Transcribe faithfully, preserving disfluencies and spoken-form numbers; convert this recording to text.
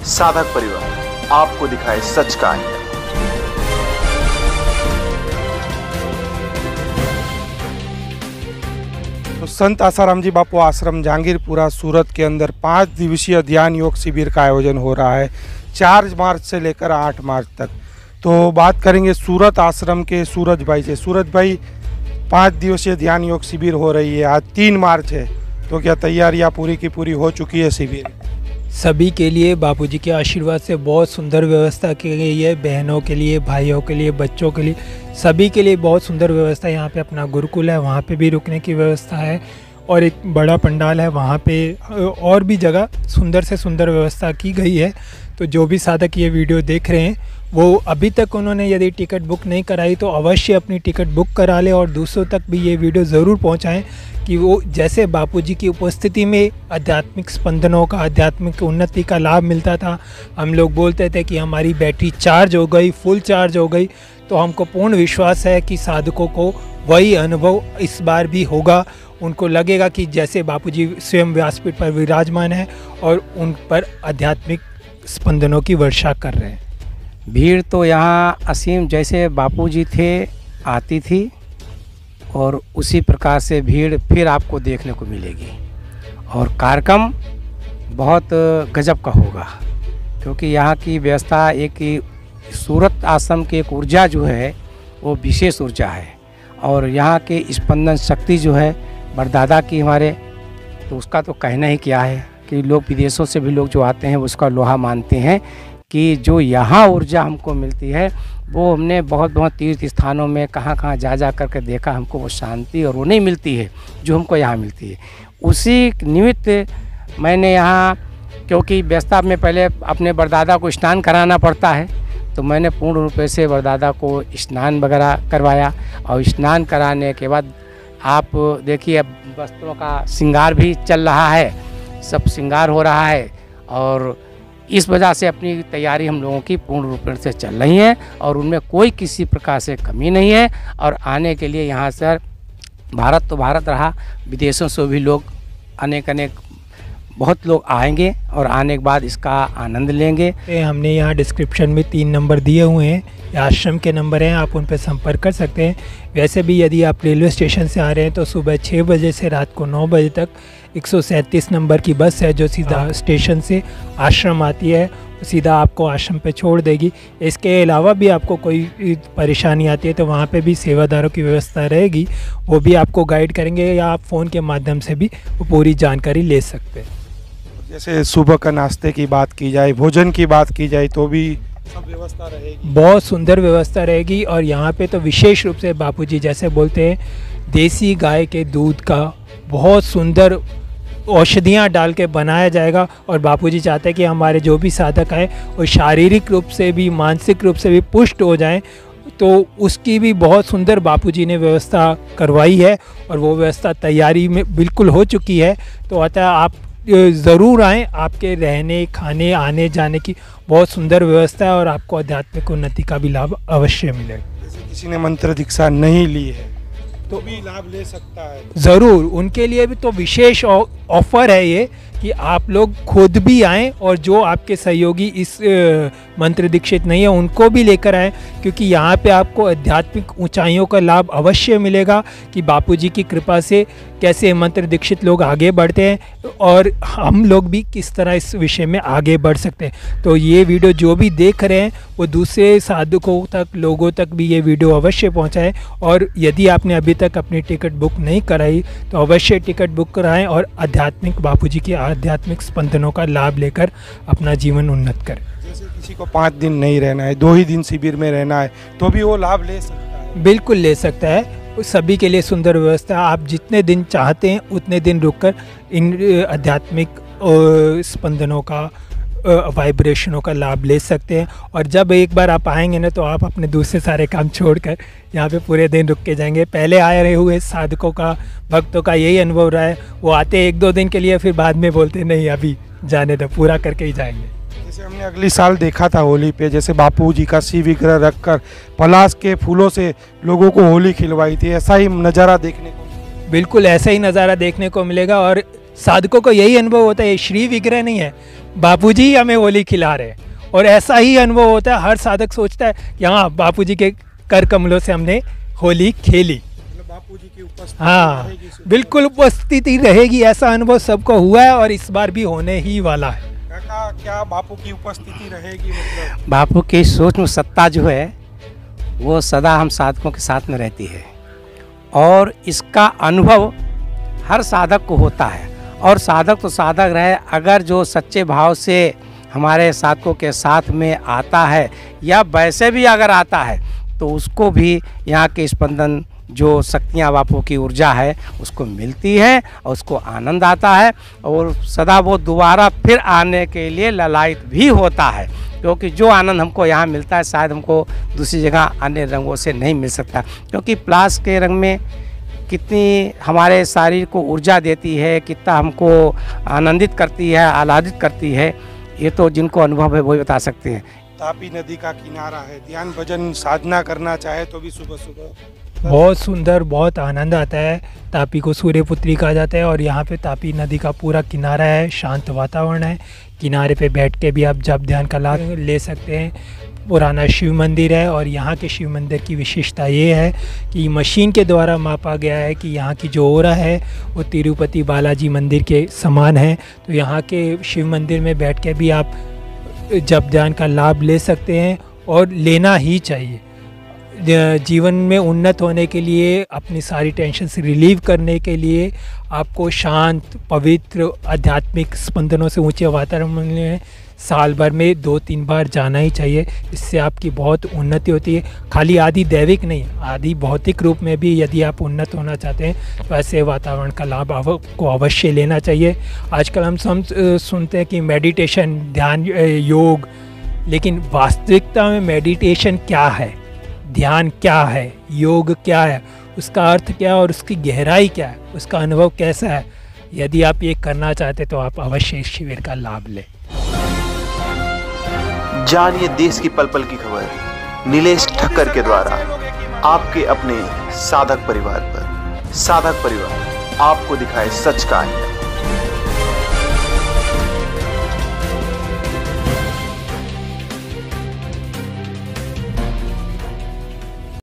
साधक परिवार आपको दिखाए सच का आईना। तो संत आसाराम जी बापू आश्रम जहांगीरपुरा सूरत के अंदर पाँच दिवसीय ध्यान योग शिविर का आयोजन हो रहा है चार मार्च से लेकर आठ मार्च तक। तो बात करेंगे सूरत आश्रम के सूरज भाई से। सूरज भाई, पाँच दिवसीय ध्यान योग शिविर हो रही है, आज तीन मार्च है, तो क्या तैयारियां पूरी की पूरी हो चुकी है? शिविर सभी के लिए बापूजी के आशीर्वाद से बहुत सुंदर व्यवस्था की गई है। बहनों के लिए, भाइयों के लिए, बच्चों के लिए, सभी के लिए बहुत सुंदर व्यवस्था। यहाँ पे अपना गुरुकुल है, वहाँ पे भी रुकने की व्यवस्था है और एक बड़ा पंडाल है, वहाँ पे और भी जगह सुंदर से सुंदर व्यवस्था की गई है। तो जो भी साधक ये वीडियो देख रहे हैं वो अभी तक उन्होंने यदि टिकट बुक नहीं कराई तो अवश्य अपनी टिकट बुक करा ले और दूसरों तक भी ये वीडियो ज़रूर पहुँचाएँ कि वो जैसे बापूजी की उपस्थिति में आध्यात्मिक स्पंदनों का, आध्यात्मिक उन्नति का लाभ मिलता था। हम लोग बोलते थे कि हमारी बैटरी चार्ज हो गई, फुल चार्ज हो गई, तो हमको पूर्ण विश्वास है कि साधकों को वही अनुभव इस बार भी होगा। उनको लगेगा कि जैसे बापूजी स्वयं व्यासपीठ पर विराजमान है और उन पर आध्यात्मिक स्पंदनों की वर्षा कर रहे हैं। भीड़ तो यहाँ असीम जैसे बापूजी थे आती थी और उसी प्रकार से भीड़ फिर आपको देखने को मिलेगी और कार्यक्रम बहुत गजब का होगा, क्योंकि यहाँ की व्यवस्था एक सूरत आश्रम की एक ऊर्जा जो है वो विशेष ऊर्जा है और यहाँ के स्पंदन शक्ति जो है बरदादा की हमारे, तो उसका तो कहना ही क्या है कि लोग विदेशों से भी लोग जो आते हैं उसका लोहा मानते हैं कि जो यहाँ ऊर्जा हमको मिलती है वो हमने बहुत बहुत तीर्थ स्थानों में कहाँ कहाँ जा जा करके देखा, हमको वो शांति और वो नहीं मिलती है जो हमको यहाँ मिलती है। उसी निमित्त मैंने यहाँ, क्योंकि व्यवस्था में पहले अपने बरदादा को स्नान कराना पड़ता है, तो मैंने पूर्ण रूप से बरदादा को स्नान वगैरह करवाया और स्नान कराने के बाद आप देखिए अब वस्त्रों का श्रृंगार भी चल रहा है, सब श्रृंगार हो रहा है और इस वजह से अपनी तैयारी हम लोगों की पूर्ण रूप से चल रही है और उनमें कोई किसी प्रकार से कमी नहीं है। और आने के लिए यहाँ से भारत तो भारत रहा, विदेशों से भी लोग अनेक अनेक बहुत लोग आएंगे और आने के बाद इसका आनंद लेंगे। हमने यहाँ डिस्क्रिप्शन में तीन नंबर दिए हुए हैं, आश्रम के नंबर हैं, आप उन पर संपर्क कर सकते हैं। वैसे भी यदि आप रेलवे स्टेशन से आ रहे हैं तो सुबह छः बजे से रात को नौ बजे तक एक सौ सैंतीस नंबर की बस है जो सीधा स्टेशन से आश्रम आती है, सीधा आपको आश्रम पे छोड़ देगी। इसके अलावा भी आपको कोई परेशानी आती है तो वहाँ पे भी सेवादारों की व्यवस्था रहेगी, वो भी आपको गाइड करेंगे या आप फ़ोन के माध्यम से भी वो पूरी जानकारी ले सकते हैं। जैसे सुबह का नाश्ते की बात की जाए, भोजन की बात की जाए, तो भी सब व्यवस्था रहेगी, बहुत सुंदर व्यवस्था रहेगी। और यहाँ पे तो विशेष रूप से बापूजी जैसे बोलते हैं देसी गाय के दूध का बहुत सुंदर औषधियाँ डाल के बनाया जाएगा और बापूजी चाहते हैं कि हमारे जो भी साधक आए वो शारीरिक रूप से भी मानसिक रूप से भी पुष्ट हो जाएं, तो उसकी भी बहुत सुंदर बापूजी ने व्यवस्था करवाई है और वो व्यवस्था तैयारी में बिल्कुल हो चुकी है। तो अतः आप ज़रूर आएँ, आपके रहने खाने आने जाने की बहुत सुंदर व्यवस्था है और आपको आध्यात्मिक उन्नति का भी लाभ अवश्य मिलेगा। जैसे किसी ने मंत्र दीक्षा नहीं ली है तो भी लाभ ले सकता है, ज़रूर उनके लिए भी तो विशेष ऑफर है ये कि आप लोग खुद भी आएँ और जो आपके सहयोगी इस मंत्र दीक्षित नहीं है उनको भी लेकर आएँ, क्योंकि यहाँ पे आपको आध्यात्मिक ऊंचाइयों का लाभ अवश्य मिलेगा कि बापूजी की कृपा से कैसे मंत्र दीक्षित लोग आगे बढ़ते हैं और हम लोग भी किस तरह इस विषय में आगे बढ़ सकते हैं। तो ये वीडियो जो भी देख रहे हैं वो दूसरे साधकों तक, लोगों तक भी ये वीडियो अवश्य पहुँचाएँ और यदि आपने अभी तक अपनी टिकट बुक नहीं कराई तो अवश्य टिकट बुक कराएँ और आध्यात्मिक बापूजी के आध्यात्मिक स्पंदनों का लाभ लेकर अपना जीवन उन्नत करें। जैसे किसी को पाँच दिन नहीं रहना है, दो ही दिन शिविर में रहना है, तो भी वो लाभ ले सकता है? बिल्कुल ले सकता है, सभी के लिए सुंदर व्यवस्था। आप जितने दिन चाहते हैं उतने दिन रुककर इन आध्यात्मिक स्पंदनों का, वाइब्रेशनों का लाभ ले सकते हैं। और जब एक बार आप आएंगे ना तो आप अपने दूसरे सारे काम छोड़कर यहाँ पे पूरे दिन रुक के जाएंगे। पहले आए रहे हुए साधकों का, भक्तों का यही अनुभव रहा है, वो आते एक दो दिन के लिए फिर बाद में बोलते नहीं अभी जाने दो, पूरा करके ही जाएंगे। जैसे हमने अगली साल देखा था होली पे, जैसे बापू जी का शिव विग्रह रखकर पलाश के फूलों से लोगों को होली खिलवाई थी, ऐसा ही नज़ारा देखने को? बिल्कुल ऐसा ही नज़ारा देखने को मिलेगा और साधकों को यही अनुभव होता है, श्री विग्रह नहीं है, बापूजी ही हमें होली खिला रहे हैं। और ऐसा ही अनुभव होता है, हर साधक सोचता है कि हाँ बापूजी के कर कमलों से हमने होली खेली, बापूजी की उपस्थिति हाँ रहेगी, सुबह। बिल्कुल उपस्थिति रहेगी। ऐसा अनुभव सबको हुआ है और इस बार भी होने ही वाला है। काका, क्या बापू की उपस्थिति रहेगी? मतलब बापू की सोच में सत्ता जो है वो सदा हम साधकों के साथ में रहती है, और इसका अनुभव हर साधक को होता है। और साधक तो साधक रहे, अगर जो सच्चे भाव से हमारे साधकों के साथ में आता है या वैसे भी अगर आता है तो उसको भी यहाँ के स्पंदन जो शक्तियाँ बापू की ऊर्जा है उसको मिलती है और उसको आनंद आता है, और सदा वो दोबारा फिर आने के लिए ललायित भी होता है, क्योंकि जो आनंद हमको यहाँ मिलता है शायद हमको दूसरी जगह अन्य रंगों से नहीं मिल सकता। क्योंकि प्लास के रंग में कितनी हमारे शरीर को ऊर्जा देती है, कितना हमको आनंदित करती है, आह्लादित करती है, ये तो जिनको अनुभव है वही बता सकते हैं। तापी नदी का किनारा है, ध्यान भजन साधना करना चाहे तो भी सुबह सुबह बहुत सुंदर, बहुत आनंद आता है। तापी को सूर्यपुत्री कहा जाता है और यहाँ पे तापी नदी का पूरा किनारा है, शांत वातावरण है। किनारे पे बैठ के भी आप जप ध्यान का लाभ ले सकते हैं। पुराना शिव मंदिर है और यहाँ के शिव मंदिर की विशेषता ये है कि मशीन के द्वारा मापा गया है कि यहाँ की जो ओरा है वो तिरुपति बालाजी मंदिर के समान है। तो यहाँ के शिव मंदिर में बैठ के भी आप जप ध्यान का लाभ ले सकते हैं और लेना ही चाहिए। जीवन में उन्नत होने के लिए, अपनी सारी टेंशन से रिलीव करने के लिए आपको शांत, पवित्र, आध्यात्मिक स्पंदनों से ऊंचे वातावरण में साल भर में दो तीन बार जाना ही चाहिए। इससे आपकी बहुत उन्नति होती है। खाली आदि दैविक नहीं, आदि भौतिक रूप में भी यदि आप उन्नत होना चाहते हैं तो ऐसे वातावरण का लाभ आपको अवश्य लेना चाहिए। आजकल हम सम सुनते हैं कि मेडिटेशन, ध्यान, योग, लेकिन वास्तविकता में मेडिटेशन क्या है, ध्यान क्या है, योग क्या है, उसका अर्थ क्या है और उसकी गहराई क्या है, उसका अनुभव कैसा है, यदि आप ये करना चाहते तो आप अवश्य इस शिविर का लाभ लें। जानिए देश की पल पल की खबर नीलेश ठक्कर के द्वारा आपके अपने साधक परिवार पर। साधक परिवार आपको दिखाए सच का आईना।